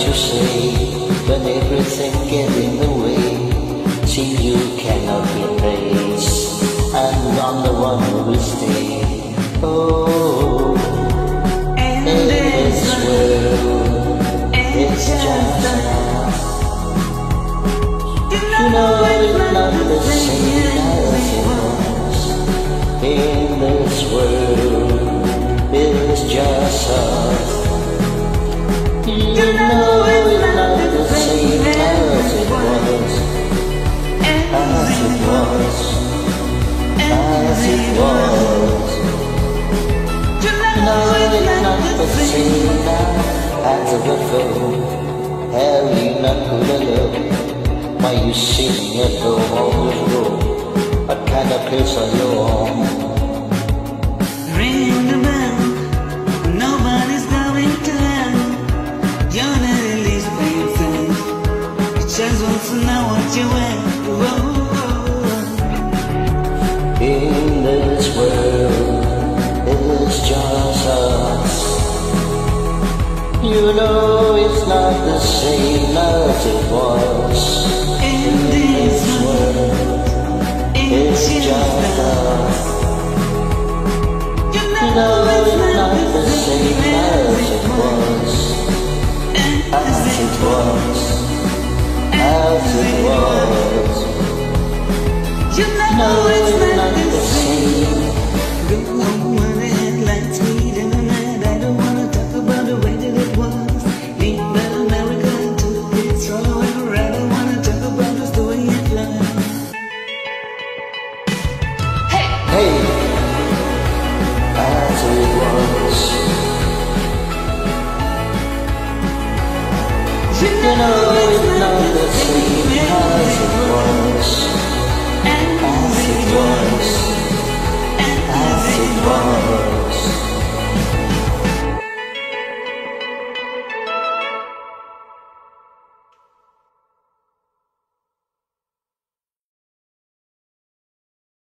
to say when everything get in the way. See, you cannot replace, and I'm the one who will stay. Oh, in this world, it's just us. You know it's not the same as it was. In this world, it's just us. You know it's not the same as it was. As it was. As it was. No, it's not the same now as before. Have you not good enough? Why you sitting at home on the road? What kind of place are you on? Ring the bell, nobody's going to hell. You're not at least paying fast. You just want to know what you wear. In this world, it's just us. You know it's not the same as it was. In this world, It's just us. You You know it's not the same as it was. As it was. As it was.